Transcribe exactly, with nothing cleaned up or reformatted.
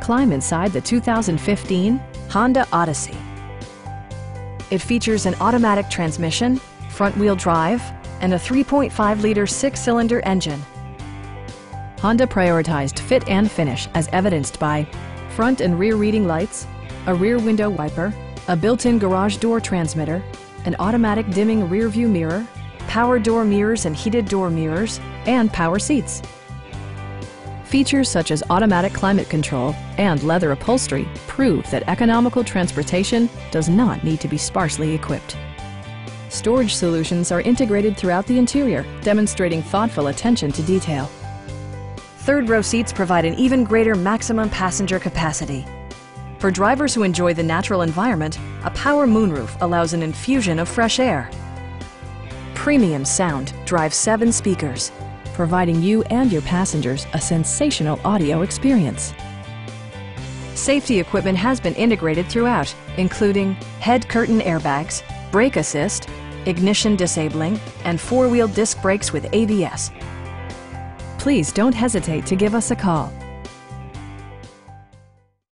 climb inside the two thousand fifteen Honda Odyssey. It features an automatic transmission, front-wheel drive, and a three point five liter six-cylinder engine. Honda prioritized fit and finish as evidenced by front and rear reading lights, a rear window wiper, a built-in garage door transmitter, an automatic dimming rear-view mirror, power door mirrors and heated door mirrors, and power seats. Features such as automatic climate control and leather upholstery prove that economical transportation does not need to be sparsely equipped. Storage solutions are integrated throughout the interior, demonstrating thoughtful attention to detail. Third-row seats provide an even greater maximum passenger capacity. For drivers who enjoy the natural environment, a power moonroof allows an infusion of fresh air. Premium sound drives seven speakers, providing you and your passengers a sensational audio experience. Safety equipment has been integrated throughout, including head curtain airbags, brake assist, ignition disabling, and four-wheel disc brakes with A B S. Please don't hesitate to give us a call.